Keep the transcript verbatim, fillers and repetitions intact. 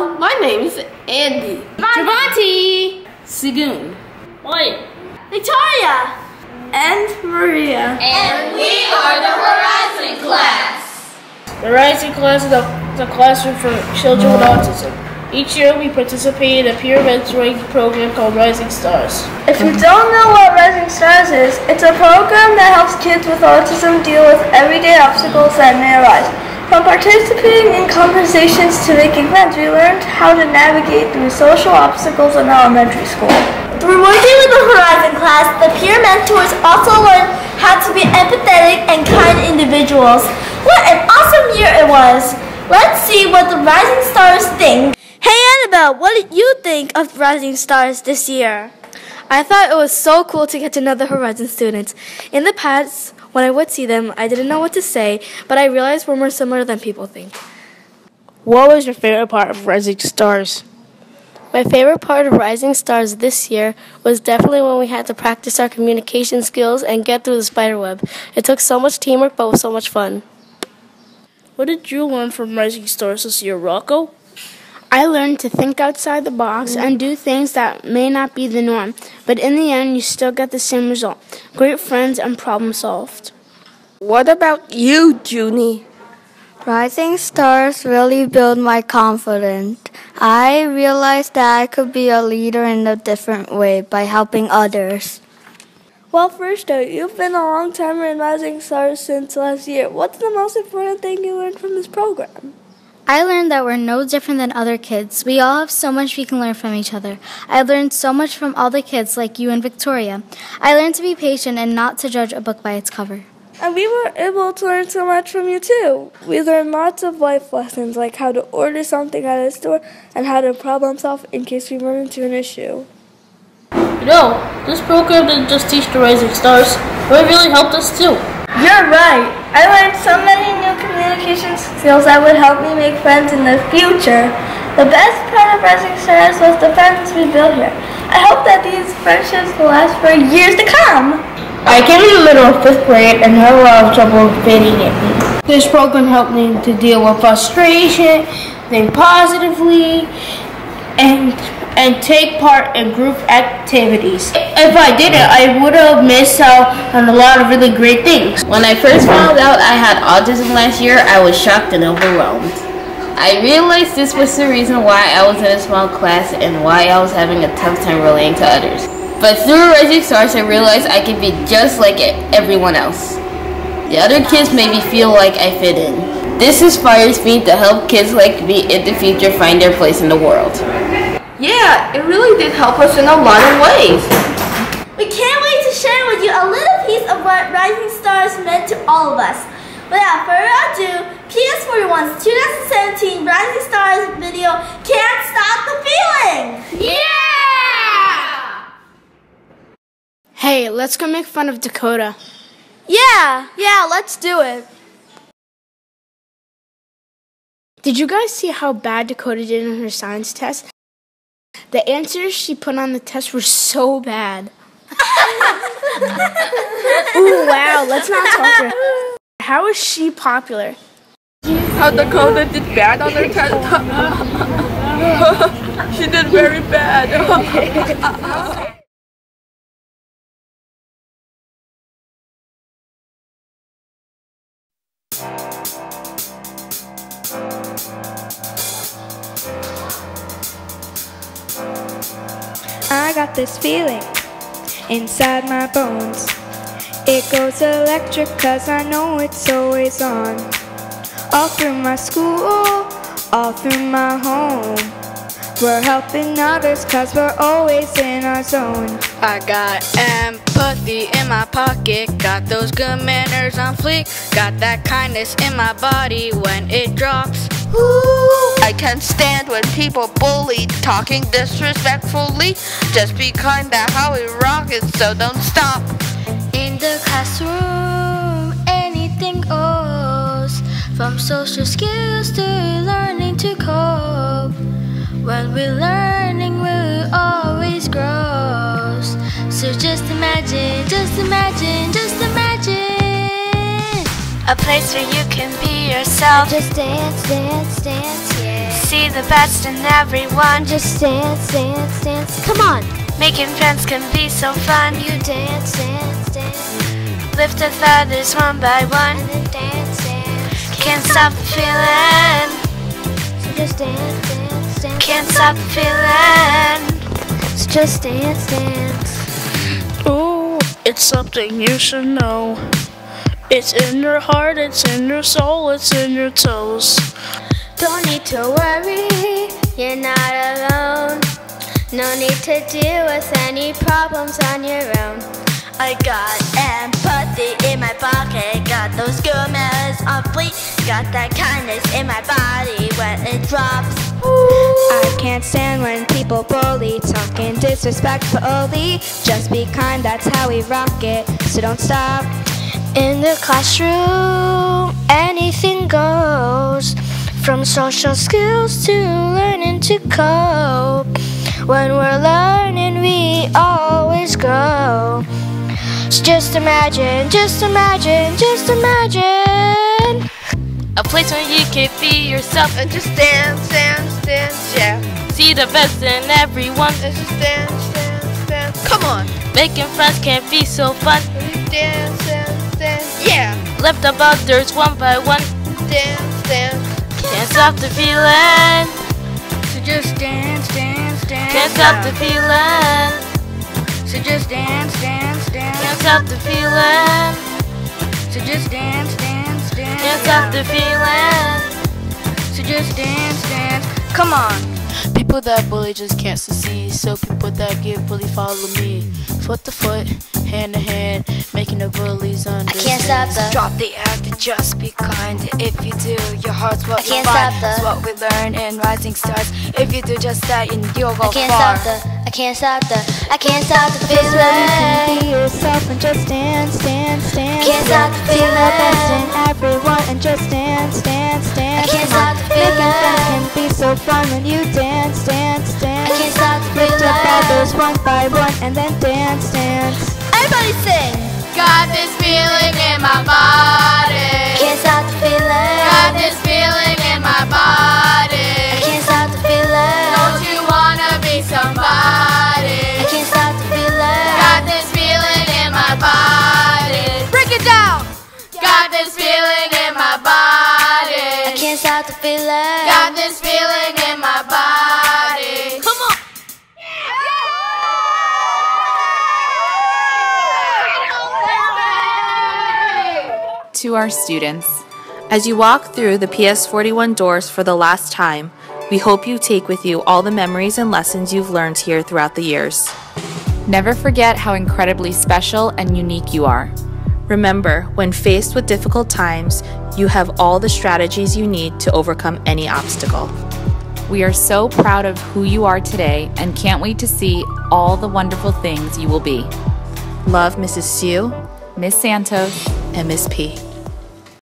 Hello, my name is Andy. Javante. Sigoon. Oi. Victoria. And Maria. And we are the Horizon class. The Horizon class is a, is a classroom for children with autism. Each year we participate in a peer mentoring program called Rising Stars. If you don't know what Rising Stars is, it's a program that helps kids with autism deal with everyday obstacles that may arise. From participating in conversations to making friends, we learned how to navigate through social obstacles in elementary school. Through working with the Horizon class, the peer mentors also learned how to be empathetic and kind individuals. What an awesome year it was! Let's see what the Rising Stars think. Hey Annabelle, what did you think of Rising Stars this year? I thought it was so cool to get to know the Horizon students. In the past, when I would see them, I didn't know what to say, but I realized we're more similar than people think. What was your favorite part of Rising Stars? My favorite part of Rising Stars this year was definitely when we had to practice our communication skills and get through the spider web. It took so much teamwork, but was so much fun. What did you learn from Rising Stars this year, Rocco? I learned to think outside the box and do things that may not be the norm, but in the end you still get the same result. Great friends and problem solved. What about you, Junie? Rising Stars really built my confidence. I realized that I could be a leader in a different way by helping others. Well, Firsta, you've been a long timer in Rising Stars since last year. What's the most important thing you learned from this program? I learned that we're no different than other kids. We all have so much we can learn from each other. I learned so much from all the kids like you and Victoria. I learned to be patient and not to judge a book by its cover. And we were able to learn so much from you too. We learned lots of life lessons like how to order something at a store and how to problem solve in case we run into an issue. You know, this program didn't just teach the Rising Stars, but it really helped us too. You're right. I learned so many new communication skills that would help me make friends in the future. The best part of Rising Stars was the friends we built here. I hope that these friendships will last for years to come. I came in the middle of fifth grade and had a lot of trouble fitting in. This program helped me to deal with frustration, think positively, and and take part in group activities. If I didn't, I would have missed out on a lot of really great things. When I first found out I had autism last year, I was shocked and overwhelmed. I realized this was the reason why I was in a small class and why I was having a tough time relating to others. But through Rising Stars, I realized I could be just like everyone else. The other kids made me feel like I fit in. This inspires me to help kids like me in the future find their place in the world. Yeah, it really did help us in a lot of ways. We can't wait to share with you a little piece of what Rising Stars meant to all of us. Without further ado, P S forty-one's twenty seventeen Rising Stars video, Can't Stop the Feeling! Yeah! Hey, let's go make fun of Dakota. Yeah, yeah, let's do it. Did you guys see how bad Dakota did in her science test? The answers she put on the test were so bad. Ooh, wow, let's not talk to her. How is she popular? How Dakota did bad on her test? She did very bad. I got this feeling inside my bones. It goes electric cause I know it's always on. All through my school, all through my home. We're helping others cause we're always in our zone. I got empathy in my pocket, got those good manners on fleek, got that kindness in my body when it drops. Ooh. I can't stand when people bully, talking disrespectfully. Just be kind, that's how we rock it, so don't stop. In the classroom, anything goes, from social skills to learning to cope. When we're learning, we're always grows. So just imagine, just imagine, just imagine A place where you can be yourself. Just dance, dance, dance, yeah. See the best in everyone. Just dance, dance, dance. Come on. Making friends can be so fun. You dance, dance, dance. Lift up others one by one. And then dance, dance. Can't stop the feeling. So just dance, dance, dance. Can't stop the feeling. So just dance, dance. Ooh, it's something you should know. It's in your heart, it's in your soul, it's in your toes. Don't need to worry, you're not alone. No need to deal with any problems on your own. I got empathy in my pocket, got those good manners on fleek, got that kindness in my body when it drops. I can't stand when people bully, talking disrespectfully. Just be kind, that's how we rock it, so don't stop. In the classroom, anything goes, from social skills to learning to cope. When we're learning, we always grow. So just imagine, just imagine, just imagine a place where you can be yourself and just dance, dance, dance, yeah. See the best in everyone and just dance, dance, dance. Come on. Making friends can be so fun. Dance, dance, dance, yeah. Lift up others one by one. Dance, dance. Can't stop the feeling. So just dance, dance, dance. Can't stop the feeling. So just dance, dance, dance. Can't stop the feeling. So just dance, dance, dance. Can't stop the feeling. So just dance, dance. Come on. People that bully just can't succeed, so people that get bullied follow me. Foot to foot, hand to hand, making the bullies understand. I can't stop the Drop the act and just be kind. If you do, your heart's what I can't you find. stop the It's what we learn in Rising Stars. If you do just that, you'll go far. I can't stop the I can't stop the I can't stop the feeling. Be yourself and just dance, dance, dance. Can't stop the See the best in feeling. everyone and just dance, dance, dance. I can't Come on. stop the Making friends feeling. can be so fun when you dance, dance, dance. I can't stop the Lift up feeling. others one by one and then dance, dance. Everybody sing. Got this feeling in my body. Can't stop the feeling. Got this feeling in my body. I can't stop the feeling. Don't you wanna be somebody? I can't stop the feeling. Got this feeling in my body. Break it down. Got this feeling in my body. I can't stop the feeling. Got this feeling in my body. Come on. To our students, as you walk through the P S forty-one doors for the last time, we hope you take with you all the memories and lessons you've learned here throughout the years. Never forget how incredibly special and unique you are. Remember, when faced with difficult times, you have all the strategies you need to overcome any obstacle. We are so proud of who you are today and can't wait to see all the wonderful things you will be. Love, Missus Sue, Miss Santos, and Miss P.